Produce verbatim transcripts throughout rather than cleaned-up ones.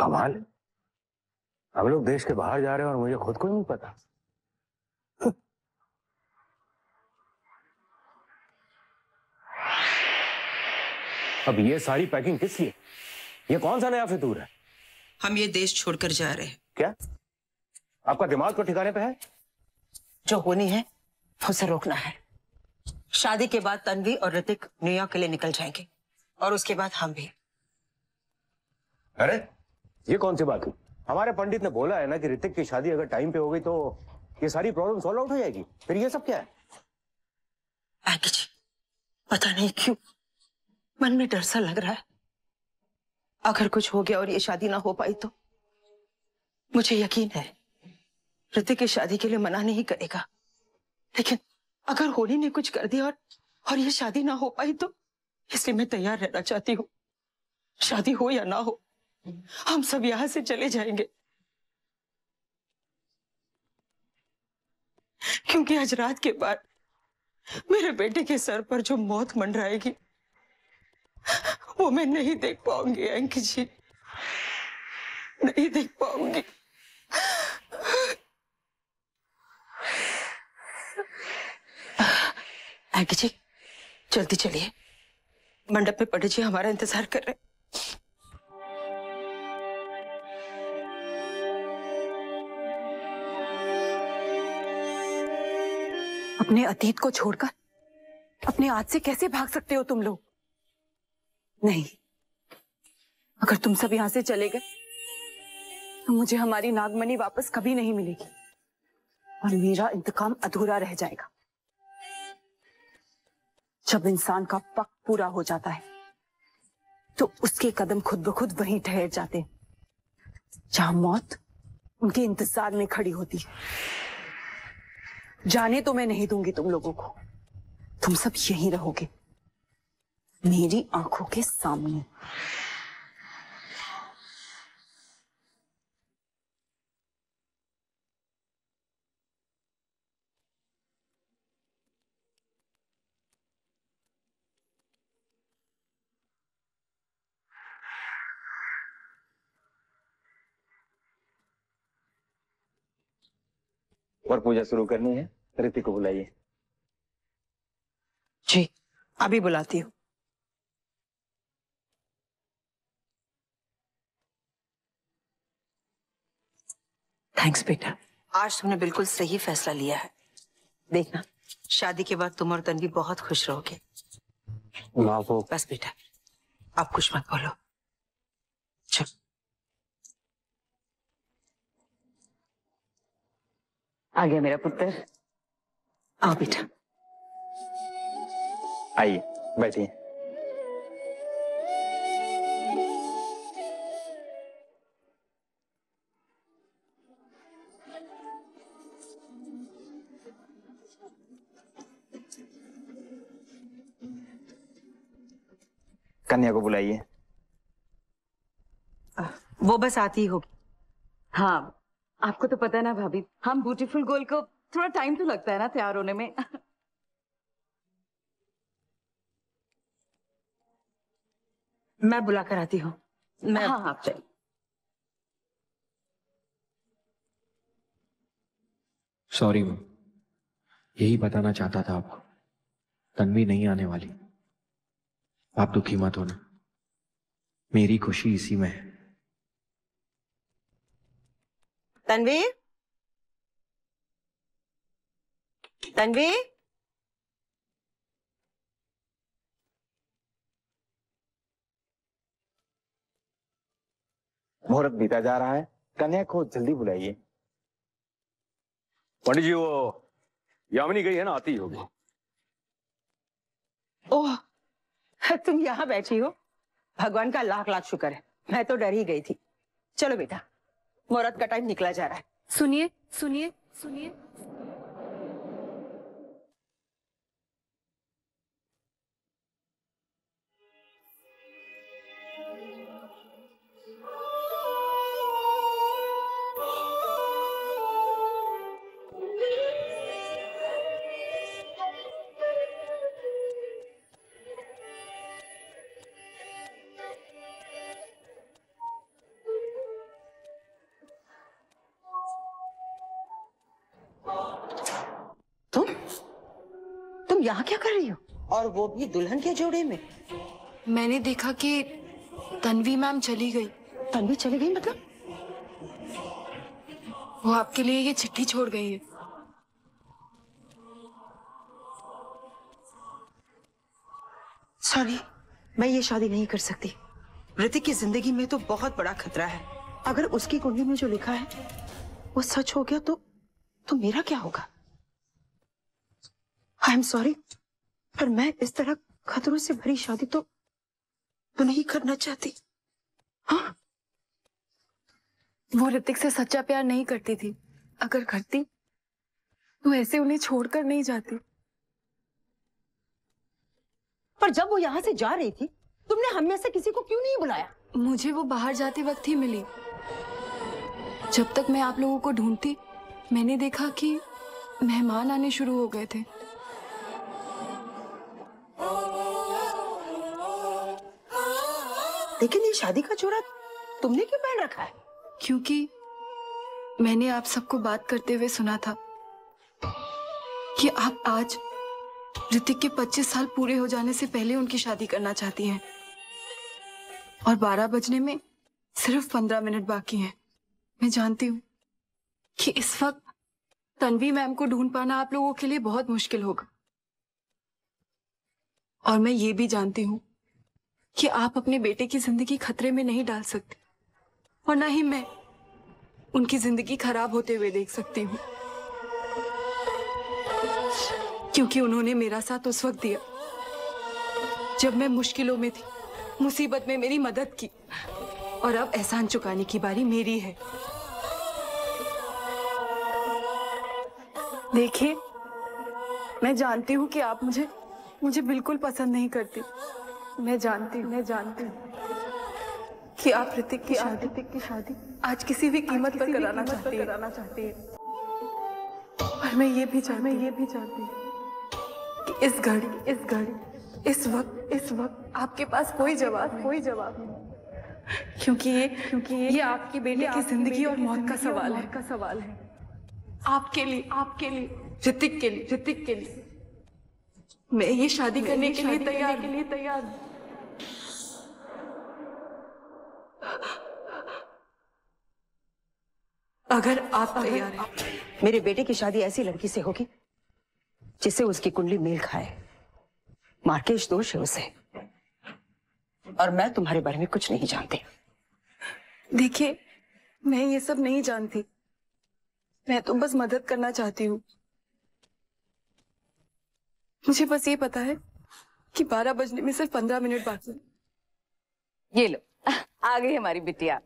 कमाल, हम लोग देश के बाहर जा रहे हैं और मुझे खुद को ही नहीं पता। अब ये सारी पैकिंग किस लिए? ये कौन सा नया फितूर है? हम ये देश छोड़कर जा रहे हैं। क्या आपका दिमाग तो ठिकाने पे है? जो होनी है उसे रोकना है। शादी के बाद तन्वी और ऋतिक न्यूयॉर्क के लिए निकल जाएंगे और उसके बाद हम भी। अरे ये कौन सी बात हुई? हमारे पंडित ने बोला है ना कि ऋतिक की शादी अगर टाइम पे हो गई तो ये सारी प्रॉब्लम सॉल्व आउट हो जाएगी। फिर ये सब क्या है? आगे जी, पता नहीं क्यों मन में डर सा लग रहा है। अगर कुछ हो गया और ये शादी ना हो पाई तो मुझे यकीन है ऋतिक की शादी के लिए मना नहीं करेगा, लेकिन अगर होनी ने कुछ कर दिया और और ये शादी ना हो पाई तो इसलिए मैं तैयार रहना चाहती हूँ। शादी हो या ना हो हम सब यहां से चले जाएंगे, क्योंकि आज रात के बाद मेरे बेटे के सर पर जो मौत मंडराएगी वो मैं नहीं देख पाऊंगी। अंकी जी, नहीं देख पाऊंगी। अंकी जी जल्दी चलिए, मंडप में पंडित जी हमारा इंतजार कर रहे। अपने अतीत को छोड़कर अपने आज से कैसे भाग सकते हो तुम लोग? नहीं, अगर तुम सब यहां से चले गए तो मुझे हमारी नागमणि वापस कभी नहीं मिलेगी और मेरा इंतकाम अधूरा रह जाएगा। जब इंसान का वक्त पूरा हो जाता है तो उसके कदम खुद ब खुद वहीं ठहर जाते हैं जहां मौत उनके इंतजार में खड़ी होती है। जाने तो मैं नहीं दूंगी तुम लोगों को, तुम सब यहीं रहोगे मेरी आंखों के सामने। और पूजा शुरू करनी है, ऋतिक को बुलाइए। जी अभी बुलाती हूँ। थैंक्स बेटा, आज तुमने बिल्कुल सही फैसला लिया है। देखना शादी के बाद तुम और तन्वी बहुत खुश रहोगे। माँ को बस बेटा आप कुछ मत बोलो। चल आ गया मेरा पुत्र। आओ बेटा। आइए बैठिए। कन्या को बुलाइए। वो बस आती ही होगी। हाँ, आपको तो पता है ना भाभी, हम ब्यूटीफुल गर्ल को थोड़ा टाइम तो लगता है ना तैयार होने में। मैं बुला कर आती हूँ। मैं हाँ आप चलिए। सॉरी वो, यही बताना चाहता था आपको, तन्वी नहीं आने वाली। आप दुखी मत होना, मेरी खुशी इसी में है। तन्वी, तन्वी, मुहूर्त बीता जा रहा है, कन्या को जल्दी बुलाइए। पंडित जी वो यामिनी गई है ना, आती होगी। ओह तुम यहाँ बैठी हो, भगवान का लाख लाख शुक्र है, मैं तो डर ही गई थी। चलो बेटा, मुहूर्त का टाइम निकला जा रहा है। सुनिए सुनिए सुनिए। यहाँ क्या कर रही हो, और वो भी दुल्हन के जोड़े में? मैंने देखा कि तन्वी मैम चली गई। तन्वी चली गई मतलब? वो आपके लिए ये चिट्ठी छोड़ गई है। सॉरी, मैं ये शादी नहीं कर सकती। ऋतिक की जिंदगी में तो बहुत बड़ा खतरा है। अगर उसकी कुंडली में जो लिखा है वो सच हो गया तो तो मेरा क्या होगा? आई एम सॉरी, पर मैं इस तरह खतरों से भरी शादी तो तो नहीं करना चाहती। हाँ, वो ऋतिक से सच्चा प्यार नहीं करती थी। अगर करती तो ऐसे उन्हें छोड़कर नहीं जाती। पर जब वो यहाँ से जा रही थी तुमने हम में से किसी को क्यों नहीं बुलाया? मुझे वो बाहर जाते वक्त ही मिली। जब तक मैं आप लोगों को ढूंढती, मैंने देखा कि मेहमान आने शुरू हो गए थे। लेकिन ये शादी का जोड़ा तुमने क्यों पहन रखा है? क्योंकि मैंने आप सबको बात करते हुए सुना था कि आप आज ऋतिक के पच्चीस साल पूरे हो जाने से पहले उनकी शादी करना चाहती हैं, और बारह बजने में सिर्फ पंद्रह मिनट बाकी हैं। मैं जानती हूँ कि इस वक्त तन्वी मैम को ढूंढ पाना आप लोगों के लिए बहुत मुश्किल होगा, और मैं ये भी जानती हूँ कि आप अपने बेटे की जिंदगी खतरे में नहीं डाल सकते, और ना ही मैं उनकी जिंदगी खराब होते हुए देख सकती हूँ, क्योंकि उन्होंने मेरा साथ उस वक्त दिया जब मैं मुश्किलों में थी, मुसीबत में मेरी मदद की, और अब एहसान चुकाने की बारी मेरी है। देखिए, मैं जानती हूँ कि आप मुझे मुझे बिल्कुल पसंद नहीं करती। मैं जानती हूँ मैं जानती हूँ कि आप ऋतिक की शादी ऋतिक की शादी आज किसी भी कीमत पर कराना चाहती है कराना चाहती है पर मैं ये भी चाहती मैं ये भी चाहती हूँ कि इस घड़ी इस घड़ी इस वक्त इस वक्त आपके पास कोई जवाब कोई जवाब नहीं, क्योंकि ये क्योंकि ये, ये आपके बेटे की जिंदगी और मौत का सवाल है का सवाल है आपके लिए आपके लिए ऋतिक के लिए ऋतिक के लिए। मैं ये शादी करने के लिए तैयार के लिए तैयार हूँ। अगर आप तैयार हैं। मेरे बेटे की शादी ऐसी लड़की से होगी जिससे उसकी कुंडली मेल खाए। मार्केश दोष है उसे, और मैं तुम्हारे बारे में कुछ नहीं जानती। देखिए, मैं ये सब नहीं जानती, मैं तो बस मदद करना चाहती हूँ। मुझे बस ये पता है कि बारह बजने में सिर्फ पंद्रह मिनट बाकी है। ये लो, आ गई हमारी बिटिया।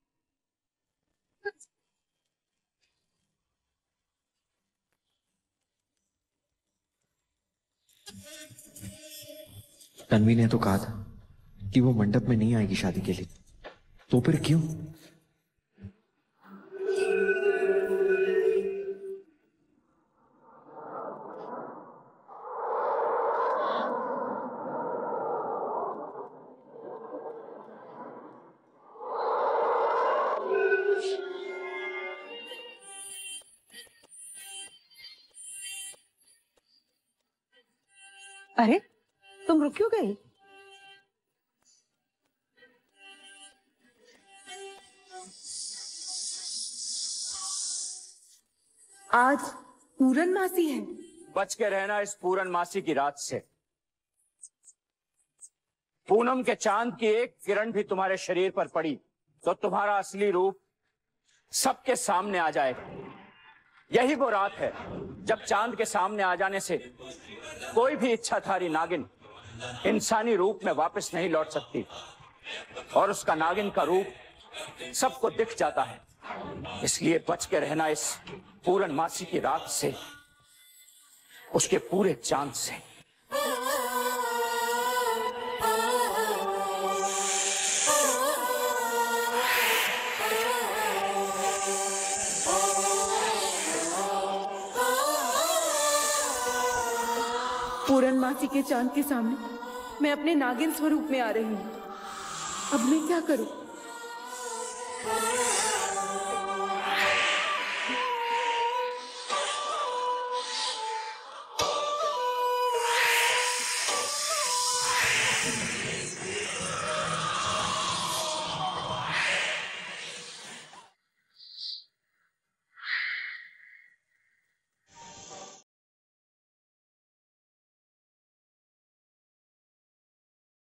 तन्वी ने तो कहा था कि वो मंडप में नहीं आएगी शादी के लिए, तो फिर क्यों? अरे, तुम रुक क्यों गई? आज पूरनमासी है। बच के रहना इस पूरनमासी की रात से। पूनम के चांद की एक किरण भी तुम्हारे शरीर पर पड़ी तो तुम्हारा असली रूप सबके सामने आ जाएगा। यही वो रात है जब चांद के सामने आ जाने से कोई भी इच्छाधारी नागिन इंसानी रूप में वापस नहीं लौट सकती, और उसका नागिन का रूप सबको दिख जाता है। इसलिए बच के रहना इस पूरनमासी की रात से, उसके पूरे चांद से। पूरनमासी के चांद के सामने मैं अपने नागिन स्वरूप में आ रही हूँ। अब मैं क्या करूं?